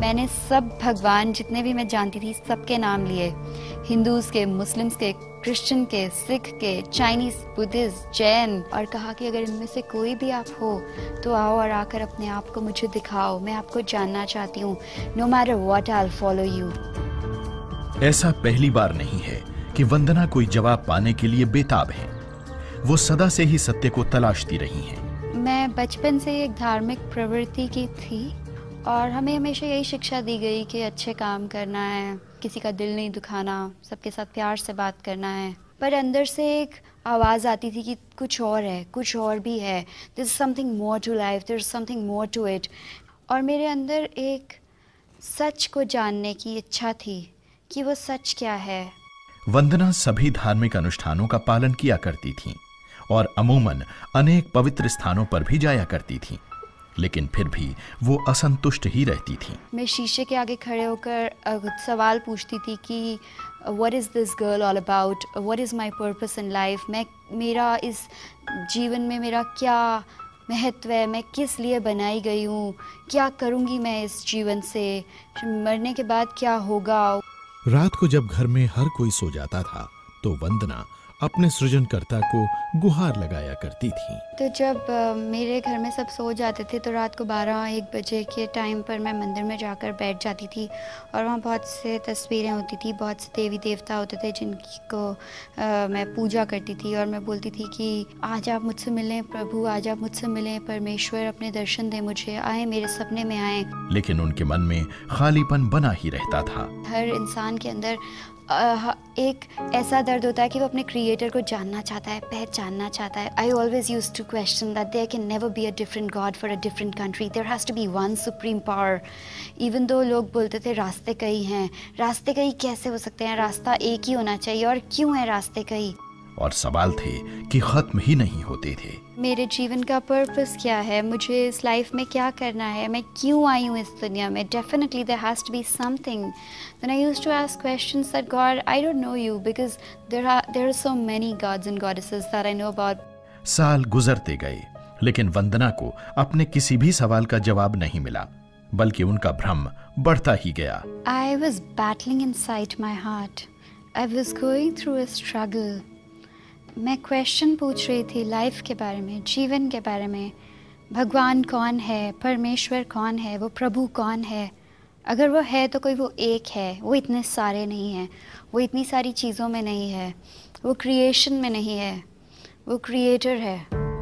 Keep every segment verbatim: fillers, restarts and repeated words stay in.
मैंने सब भगवान जितने भी मैं जानती थी सबके नाम लिए, हिंदूज के, मुस्लिम्स के, क्रिश्चियन के, सिख के, चाइनीज, बुद्धिस्ट, जैन, और कहा कि अगर इनमें से कोई भी आप हो तो आओ और आकर अपने आप को मुझे दिखाओ, मैं आपको जानना चाहती हूँ। No matter what I will follow you. ऐसा पहली बार नहीं है कि वंदना कोई जवाब पाने के लिए बेताब है। वो सदा से ही सत्य को तलाशती रही हैं। मैं बचपन से एक धार्मिक प्रवृत्ति की थी और हमें हमेशा यही शिक्षा दी गई कि अच्छे काम करना है, किसी का दिल नहीं दुखाना, सबके साथ प्यार से बात करना है। पर अंदर से एक आवाज़ आती थी कि कुछ और है, कुछ और भी है, there is something more to life, there is something more to it. और मेरे अंदर एक सच को जानने की इच्छा थी कि वो सच क्या है। वंदना सभी धार्मिक अनुष्ठानों का पालन किया करती थीं और अमूमन अनेक पवित्र स्थानों पर भी जाया करती थीं, लेकिन फिर भी वो असंतुष्ट ही रहती थीं। मैं शीशे के आगे खड़े होकर सवाल पूछती थी कि what is this girl all about, what is my purpose in life, मैं मेरा इस जीवन में मेरा क्या महत्व है, मैं किस लिए बनाई गई हूँ, क्या करूँगी मैं इस जीवन से, मरने के बाद क्या होगा। रात को जब घर में हर कोई सो जाता था तो वंदना अपने सृजनकर्ता को गुहार लगाया करती थी। तो जब uh, मेरे घर में सब सो जाते थे तो रात को बारह एक बजे के टाइम पर मैं मंदिर में जाकर बैठ जाती थी और वहाँ बहुत से तस्वीरें होती थी, बहुत से देवी देवता होते थे जिनकी को uh, मैं पूजा करती थी और मैं बोलती थी कि आज आप मुझसे मिलें प्रभु, आज आप मुझसे मिलें परमेश्वर, अपने दर्शन दें मुझे, आए मेरे सपने में आए। लेकिन उनके मन में खालीपन बना ही रहता था। हर इंसान के अंदर Uh, एक ऐसा दर्द होता है कि वो अपने क्रिएटर को जानना चाहता है, पहचानना चाहता है। I always use to question that there can never be a different god for a different country, there has to be one supreme power. Even though लोग बोलते थे रास्ते कई हैं, रास्ते कई कैसे हो सकते हैं, रास्ता एक ही होना चाहिए, और क्यों है रास्ते कई। और सवाल थे कि खत्म ही नहीं होते थे। मेरे जीवन का पर्पस क्या है, मुझे इस लाइफ में क्या करना है, मैं क्यों आई हूँ इस दुनिया में। Definitely there has to be something. Then I used to ask questions that god I don't know you because there are there are so many gods and goddesses that I know about. साल गुजरते गए लेकिन वंदना को अपने किसी भी सवाल का जवाब नहीं मिला, बल्कि उनका भ्रम बढ़ता ही गया। I was battling inside my heart, I was going through a struggle. मैं क्वेश्चन पूछ रही थी लाइफ के बारे में, जीवन के बारे में। भगवान कौन है, परमेश्वर कौन है, वो प्रभु कौन है। अगर वो है तो कोई वो एक है, वो इतने सारे नहीं हैं, वो इतनी सारी चीज़ों में नहीं है, वो क्रिएशन में नहीं है, वो क्रिएटर है।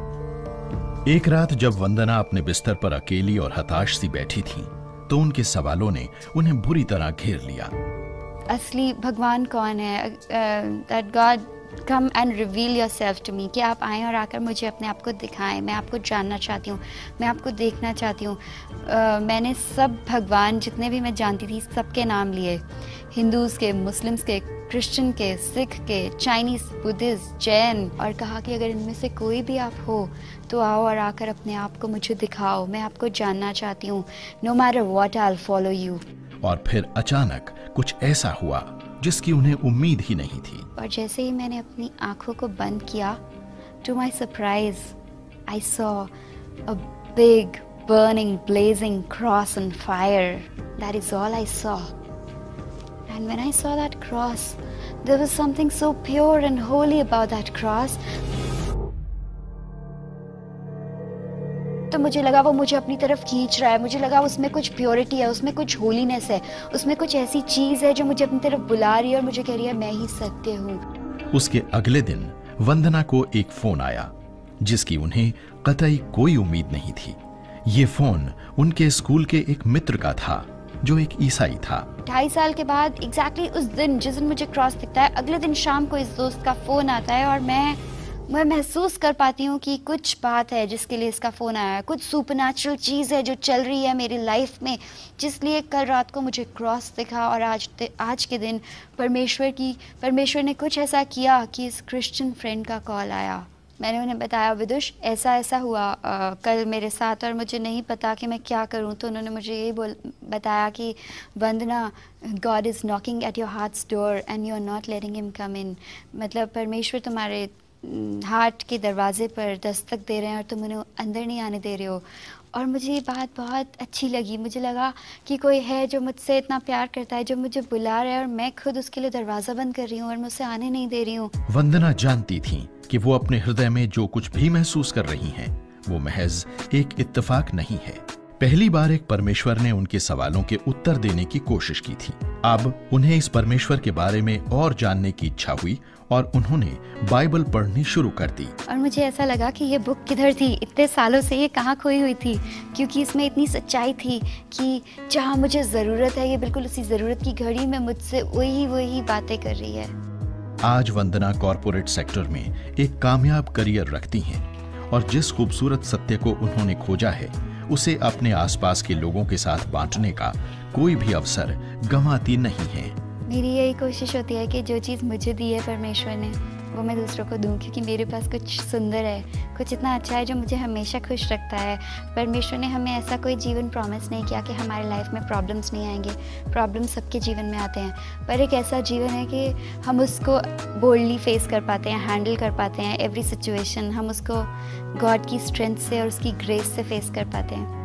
एक रात जब वंदना अपने बिस्तर पर अकेली और हताश सी बैठी थी तो उनके सवालों ने उन्हें बुरी तरह घेर लिया। असली भगवान कौन है, that god come and reveal yourself to me, कि आप आएँ और आकर मुझे अपने आप को दिखाएं, मैं आपको जानना चाहती हूँ, मैं आपको देखना चाहती हूँ। uh, मैंने सब भगवान जितने भी मैं जानती थी सबके नाम लिए, हिंदूज के, मुस्लिम्स के, क्रिश्चियन के, सिख के, चाइनीज, बुद्धिस्ट, जैन, और कहा कि अगर इनमें से कोई भी आप हो तो आओ और आकर अपने आप को मुझे दिखाओ, मैं आपको जानना चाहती हूँ। No matter what I will follow you. और फिर अचानक कुछ ऐसा हुआ जिसकी उन्हें उम्मीद ही नहीं थी। और जैसे ही मैंने अपनी आंखों को बंद किया, to my surprise I saw a big burning blazing cross on fire. That is all I saw. And when I saw that cross, there was something so pure and holy about that cross. तो मुझे लगा वो मुझे अपनी तरफ खींच रहा है, मुझे लगा उसमें कुछ प्योरिटी है, उसमें कुछ होलीनेस है, उसमें कुछ ऐसी चीज है जो मुझे अपनी तरफ बुला रही है और मुझे कह रही है मैं ही सत्य हूँ। उसके अगले दिन वंदना को एक फोन आया जिसकी उन्हें कतई कोई उम्मीद नहीं थी। ये फोन उनके स्कूल के एक मित्र का था जो एक ईसाई था। ढाई साल के बाद एग्जैक्टली उस दिन जिस दिन मुझे क्रॉस दिखता है, अगले दिन शाम को इस दोस्त का फोन आता है और मैं मैं महसूस कर पाती हूँ कि कुछ बात है जिसके लिए इसका फ़ोन आया है, कुछ सुपरनैचुरल चीज़ है जो चल रही है मेरी लाइफ में, जिसलिए कल रात को मुझे क्रॉस दिखा और आज आज के दिन परमेश्वर की परमेश्वर ने कुछ ऐसा किया कि इस क्रिश्चियन फ्रेंड का कॉल आया। मैंने उन्हें बताया विदुष ऐसा ऐसा हुआ आ, कल मेरे साथ और मुझे नहीं पता कि मैं क्या करूं। तो उन्होंने मुझे यही बोल बताया कि Vandana, god is knocking at your heart's door and you are not letting him come in. मतलब परमेश्वर तुम्हारे हार्ट के दरवाजे पर दस्तक दे रहे हैं और तुम उन्हें अंदर नहीं आने दे रहे हो। और मुझे ये बात बहुत अच्छी लगी। मुझे लगा कि कोई है जो मुझसे इतना प्यार करता है, जो मुझे बुला रहा है और मैं खुद उसके लिए दरवाज़ा बंद कर रही हूँ और मैं उसे आने नहीं दे रही हूँ। वंदना जानती थीं कि वो अपने हृदय में जो कुछ भी महसूस कर रही हैं, वो महज एक इत्तेफाक नहीं है। पहली बार एक परमेश्वर ने उनके सवालों के उत्तर देने की कोशिश की थी। अब उन्हें इस परमेश्वर के बारे में और जानने की इच्छा हुई और उन्होंने बाइबल पढ़नी शुरू कर दी। और मुझे ऐसा लगा कि ये बुक किधर थी, इतने सालों से ये कहाँ खोई हुई थी, क्योंकि इसमें इतनी सच्चाई थी कि जहाँ मुझे ज़रूरत है, ये बिल्कुल उसी ज़रूरत की घड़ी में मुझसे वही वही बातें कर रही है। आज वंदना कॉरपोरेट सेक्टर में एक कामयाब करियर रखती हैं और जिस खूबसूरत सत्य को उन्होंने खोजा है, उसे अपने आसपास के लोगों के साथ बांटने का कोई भी अवसर गंवाती नहीं है। मेरी यही कोशिश होती है कि जो चीज़ मुझे दी है परमेश्वर ने, वो मैं दूसरों को दूं, क्योंकि मेरे पास कुछ सुंदर है, कुछ इतना अच्छा है जो मुझे हमेशा खुश रखता है। परमेश्वर ने हमें ऐसा कोई जीवन प्रॉमिस नहीं किया कि हमारे लाइफ में प्रॉब्लम्स नहीं आएंगे। प्रॉब्लम्स सबके जीवन में आते हैं, पर एक ऐसा जीवन है कि हम उसको बोल्डली फेस कर पाते हैं, हैंडल कर पाते हैं एवरी सिचुएशन। हम उसको गॉड की स्ट्रेंथ से और उसकी ग्रेस से फेस कर पाते हैं।